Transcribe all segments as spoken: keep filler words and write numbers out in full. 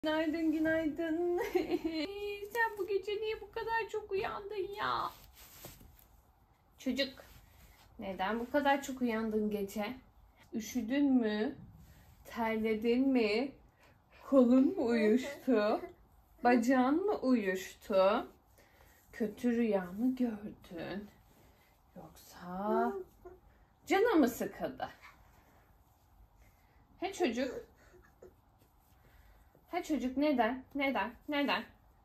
Günaydın, günaydın. Sen bu gece niye bu kadar çok uyandın ya? Çocuk, neden bu kadar çok uyandın gece? Üşüdün mü? Terledin mi? Kolun mu uyuştu? Bacağın mı uyuştu? Kötü rüya mı gördün? Yoksa canın mı sıkıldı? He çocuk? Ha çocuk neden? Neden? Neden?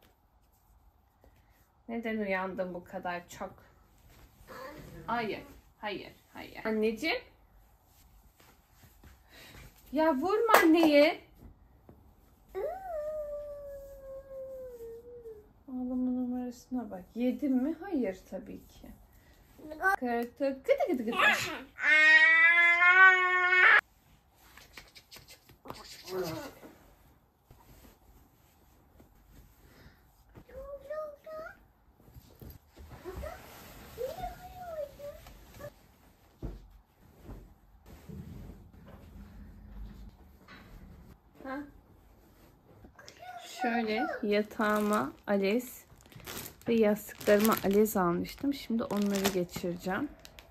Neden uyandın bu kadar çok? Hayır. Hayır. Hayır. Anneciğim. Ya vurma anneyi. Ağlama numarasına bak. Yedin mi? Hayır tabii ki. Kırtık. Gıdı gıdı gıdı. Şöyle yatağıma Ales ve yastıklarıma Ales almıştım. Şimdi onları geçireceğim.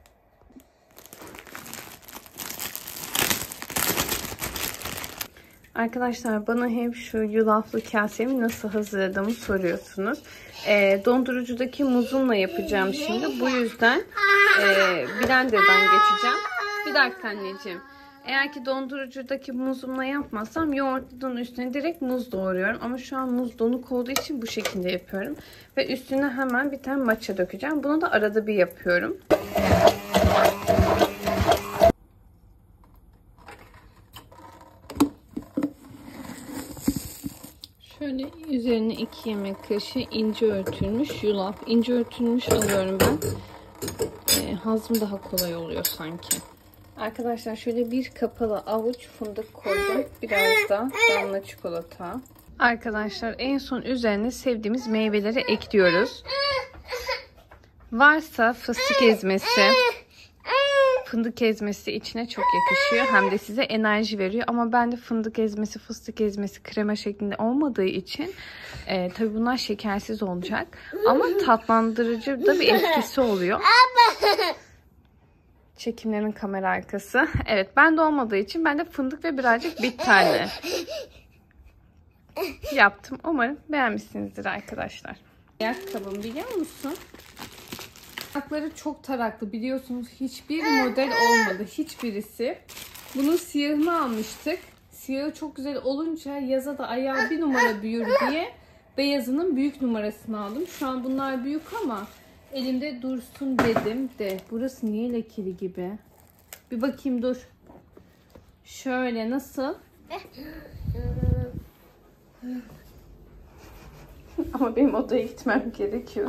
Arkadaşlar bana hep şu yulaflı kasemi nasıl hazırladığımı soruyorsunuz. E, dondurucudaki muzumla yapacağım şimdi. Bu yüzden e, blenderdan geçeceğim. Bir dakika anneciğim. Eğer ki dondurucudaki muzumla yapmazsam yoğurtlunun üstüne direkt muz doğruyorum. Ama şu an muz donuk olduğu için bu şekilde yapıyorum. Ve üstüne hemen bir tane matcha dökeceğim. Bunu da arada bir yapıyorum. Şöyle üzerine iki yemek kaşığı ince örtülmüş yulaf. İnce örtülmüş alıyorum ben. E, hazmı daha kolay oluyor sanki. Arkadaşlar şöyle bir kapalı avuç fındık koydum. Biraz da damla çikolata. Arkadaşlar en son üzerine sevdiğimiz meyveleri ekliyoruz. Varsa fıstık ezmesi, fındık ezmesi içine çok yakışıyor. Hem de size enerji veriyor. Ama bende fındık ezmesi, fıstık ezmesi krema şeklinde olmadığı için e, tabii bunlar şekersiz olacak. Ama tatlandırıcı da bir etkisi oluyor. Çekimlerin kamera arkası. Evet, bende olmadığı için ben de fındık ve birazcık bitterli yaptım. Umarım beğenmişsinizdir arkadaşlar. Ayakkabım biliyor musun? Ayakları çok taraklı biliyorsunuz. Hiçbir model olmadı. Hiçbirisi. Bunun siyahını almıştık. Siyahı çok güzel olunca yaza da ayağı bir numara büyür diye beyazının büyük numarasını aldım. Şu an bunlar büyük ama elimde dursun dedim de. Burası niye lekeli gibi? Bir bakayım dur. Şöyle nasıl? Ama benim odaya gitmem gerekiyor.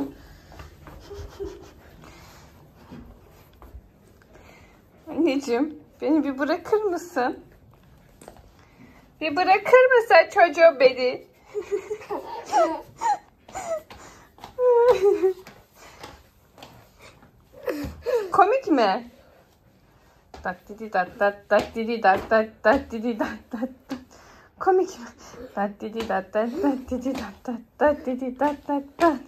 Anneciğim beni bir bırakır mısın? Bir bırakır mısın çocuğum beni? Komik mi? Dat didi dat dat dat didi dat dat dat didi dat dat dat. Komik mi? Dat didi dat dat dat didi dat dat dat didi dat dat dat.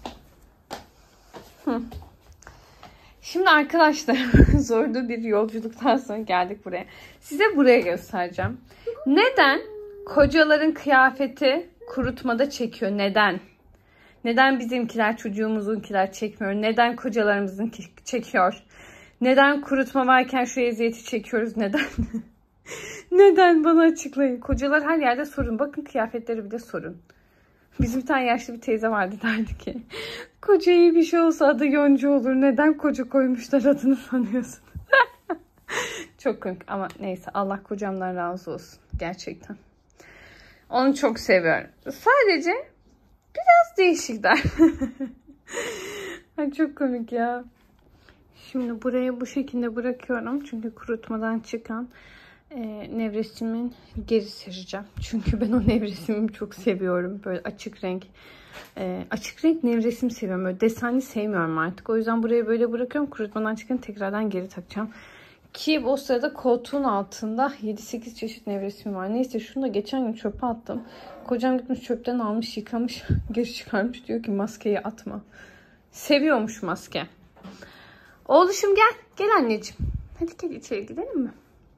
Şimdi arkadaşlar zorlu bir yolculuktan sonra geldik buraya. Size buraya göstereceğim. Neden kocaların kıyafeti kurutmada çekiyor? Neden? Neden bizimkiler çocuğumuzunkiler çekmiyor? Neden kocalarımızınki çekiyor? Neden kurutma varken şu eziyeti çekiyoruz? Neden? Neden bana açıklayın. Kocalar her yerde sorun. Bakın kıyafetleri bile sorun. Bizim bir tane yaşlı bir teyze vardı derdi ki koca iyi bir şey olsa adı Yonca olur. Neden koca koymuşlar adını sanıyorsun? Çok komik ama neyse Allah kocamdan razı olsun. Gerçekten. Onu çok seviyorum. Sadece biraz değişikler. Ay çok komik ya. Şimdi buraya bu şekilde bırakıyorum. Çünkü kurutmadan çıkan e, nevresimin geri sereceğim. Çünkü ben o nevresimi çok seviyorum. Böyle açık renk. E, açık renk nevresim seviyorum. Böyle desenli sevmiyorum artık. O yüzden buraya böyle bırakıyorum. Kurutmadan çıkan tekrardan geri takacağım. Ki o sırada koltuğun altında yedi sekiz çeşit nevresim var. Neyse şunu da geçen gün çöpe attım. Kocam gitmiş çöpten almış yıkamış geri çıkarmış. Diyor ki maskeyi atma. Seviyormuş maske. Oğluşum gel. Gel anneciğim. Hadi gel içeri gidelim mi?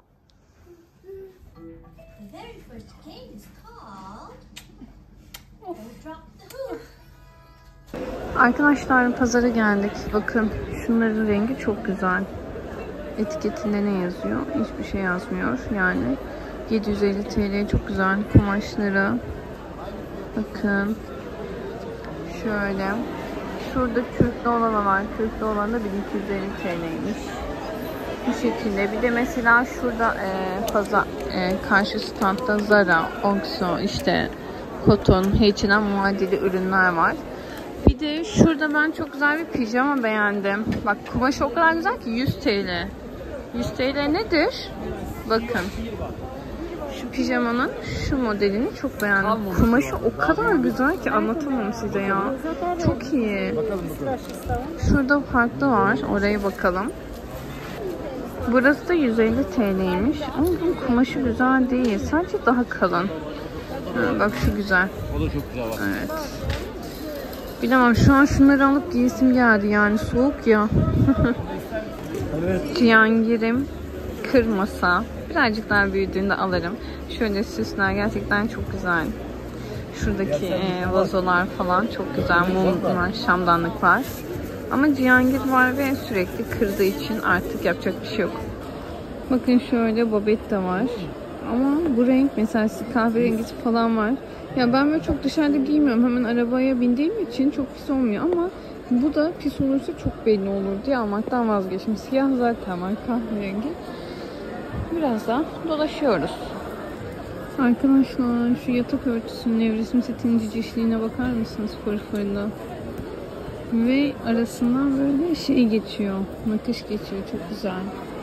Arkadaşlar pazara geldik. Bakın şunların rengi çok güzel. Etiketinde ne yazıyor? Hiçbir şey yazmıyor. Yani yedi yüz elli TL çok güzel kumaşları. Bakın. Şöyle. Şurada kürklü olan var. Kürklü olan da bin iki yüz elli TL'ymiş. Bu şekilde. Bir de mesela şurada e, pazar e, karşı standta Zara, Oxo, işte Koton, H and M muadili ürünler var. Bir de şurada ben çok güzel bir pijama beğendim. Bak kumaşı o kadar güzel ki yüz TL. yüz TL nedir? Bakın. Şu pijamanın şu modelini çok beğendim. Kumaşı o kadar güzel ki anlatamam size ya. Çok iyi. Şurada farklı var. Oraya bakalım. Burası da yüz elli TL'ymiş. Ama bunun kumaşı güzel değil. Sadece daha kalın. Ha, bak şu güzel. O da çok güzel. Evet. Bilemem şu an şunları alıp giyesim geldi yani soğuk ya. Evet. Cihangir'im kırmasa. Birazcık daha büyüdüğünde alırım. Şöyle süsler gerçekten çok güzel. Şuradaki e, vazolar falan çok güzel. Mumlar, şamdanlıklar. Ama Cihangir var ve sürekli kırdığı için artık yapacak bir şey yok. Bakın şöyle babet de var. Ama bu renk mesela kahverengisi falan var. Ya ben böyle çok dışarıda giymiyorum. Hemen arabaya bindiğim için çok pis olmuyor ama bu da pis olursa çok belli olur diye almaktan vazgeçtim. Siyah zaten var, kahverengi. Biraz daha dolaşıyoruz. Arkadaşlar şu yatak örtüsünün nevresim setinin cicişliğine bakar mısınız fırfırlı? Ve arasından böyle şey geçiyor. Nakış geçiyor. Çok güzel.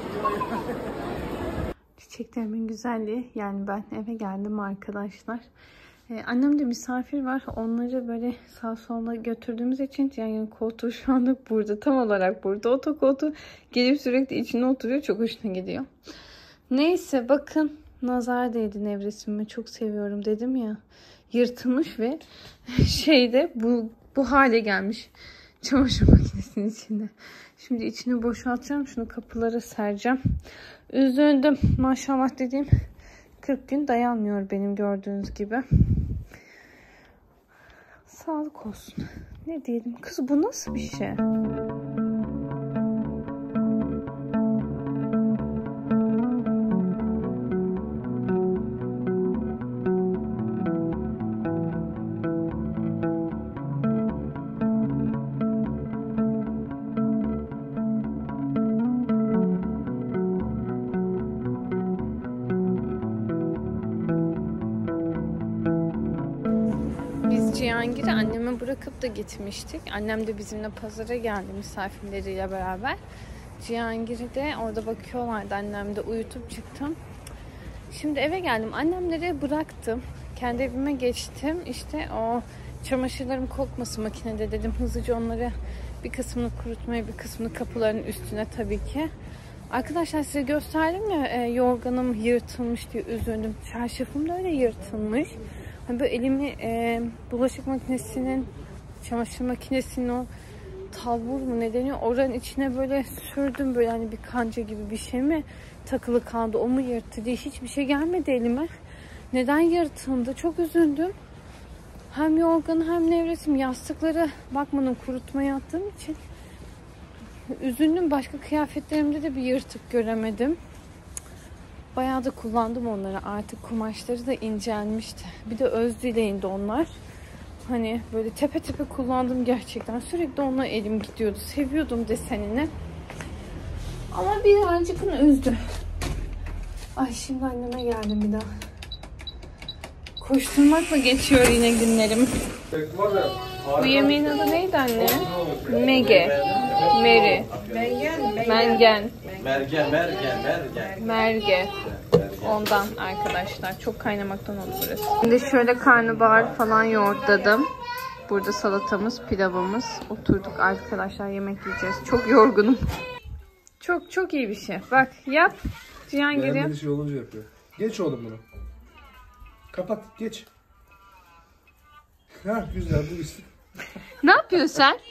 Çiçeklerimin güzelliği. Yani ben eve geldim arkadaşlar. Ee, annemde misafir var. Onları böyle sağ sola götürdüğümüz için yani koltuğu şu anda burada. Tam olarak burada. Otokoltuğu gelip sürekli içine oturuyor. Çok hoşuna gidiyor. Neyse bakın. Nazar değdi nevresimimi. Çok seviyorum dedim ya. Yırtılmış ve şeyde bu, bu hale gelmiş. Çamaşır makinesinin içinde. Şimdi içini boşaltacağım. Şunu kapılara sereceğim. Üzüldüm. Maşallah dediğim kırk gün dayanmıyor benim gördüğünüz gibi. Sağlık olsun. Ne diyelim? Kız bu nasıl bir şey? Cihangir'i anneme bırakıp da gitmiştik. Annem de bizimle pazara geldi misafirleriyle beraber. Cihangir'i de orada bakıyorlardı. Annem de uyutup çıktım. Şimdi eve geldim. Annemleri bıraktım. Kendi evime geçtim. İşte o çamaşırlarım kokmasın makinede dedim. Hızlıca onları bir kısmını kurutmaya, bir kısmını kapıların üstüne tabii ki. Arkadaşlar size gösterdim ya e, yorganım yırtılmış diye üzüldüm. Çarşafım da öyle yırtılmış. Böyle elimi e, bulaşık makinesinin, çamaşır makinesinin o talbur mu ne deniyor? Oranın içine böyle sürdüm böyle hani bir kanca gibi bir şey mi takılı kaldı, o mu yırttı diye hiçbir şey gelmedi elime. Neden yırtıldı? Çok üzüldüm. Hem yorganı hem nevresim yastıkları bakmadım kurutmaya attığım için. Üzüldüm. Başka kıyafetlerimde de bir yırtık göremedim. Bayağı da kullandım onları. Artık kumaşları da incelmişti. Bir de öz dileğinde onlar. Hani böyle tepe tepe kullandım gerçekten. Sürekli onunla elim gidiyordu. Seviyordum desenini. Ama birazcık üzdü. Ay şimdi anneme geldim bir daha. Koşturmakla geçiyor yine günlerim. Bu yemeğin adı neydi anne? Mege. Meri. Mengen. Mergen, mergen, mergen. Merge. Ondan arkadaşlar. Çok kaynamaktan oldu burası. Şimdi şöyle karnabahar falan yoğurtladım. Burada salatamız, pilavımız. Oturduk arkadaşlar yemek yiyeceğiz. Çok yorgunum. Çok çok iyi bir şey. Bak yap. Cihan geliyor. Beğenmediği şey olunca yapıyor. Geç oğlum bunu. Kapat, geç. Ha güzel, bu isim. Ne yapıyorsun sen?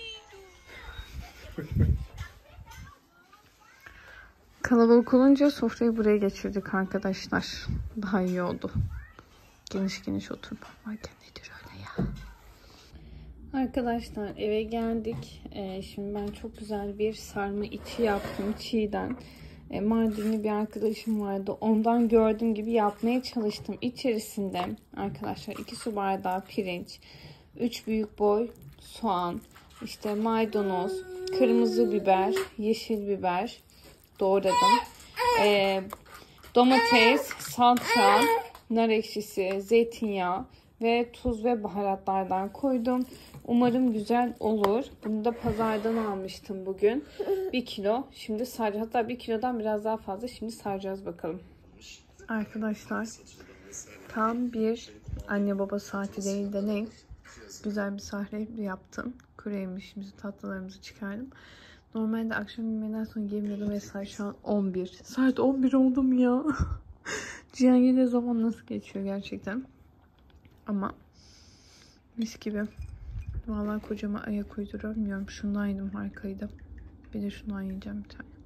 Kalabalık olunca sofrayı buraya geçirdik arkadaşlar. Daha iyi oldu. Geniş geniş oturmak varken nedir öyle ya? Arkadaşlar eve geldik. Ee, şimdi ben çok güzel bir sarma içi yaptım çiğden. Ee, Mardinli bir arkadaşım vardı. Ondan gördüğüm gibi yapmaya çalıştım. İçerisinde arkadaşlar iki su bardağı pirinç, üç büyük boy soğan, işte maydanoz, kırmızı biber, yeşil biber doğradım. Ee, domates, salça, nar ekşisi, zeytinyağı ve tuz ve baharatlardan koydum. Umarım güzel olur. Bunu da pazardan almıştım bugün. Bir kilo. Şimdi saracağız. Hatta bir kilodan biraz daha fazla. Şimdi saracağız bakalım. Arkadaşlar tam bir anne baba saati değil de ne? Güzel bir sahne yaptım. Kuru yemişimizi, tatlılarımızı çıkardım. Normalde akşam yemeğinden sonra yemiyordum ve saat şu an on bir. Saat on bir oldu mu ya? Cihan geliyor zaman nasıl geçiyor gerçekten. Ama mis gibi. Vallahi kocama ayak uyduramıyorum. Şundan yedim, harikaydı. Bir de şundan yiyeceğim bir tane.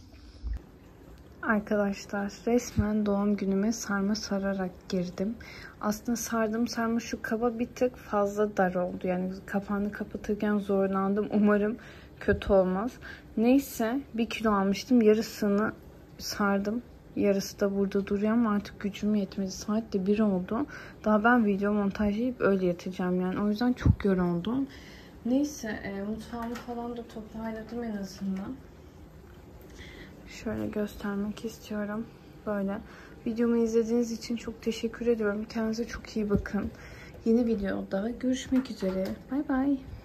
Arkadaşlar resmen doğum günüme sarma sararak girdim. Aslında sardım sarma şu kaba bir tık fazla dar oldu. Yani kapağını kapatırken zorlandım. Umarım kötü olmaz. Neyse bir kilo almıştım. Yarısını sardım. Yarısı da burada duruyor ama artık gücüm yetmedi. Saat de bir oldu. Daha ben video montajlayıp öyle yatacağım yani. O yüzden çok yoruldum. Neyse e, mutfağımı falan da toparladım en azından. Şöyle göstermek istiyorum. Böyle. Videomu izlediğiniz için çok teşekkür ediyorum. Kendinize çok iyi bakın. Yeni videoda görüşmek üzere. Bay bay.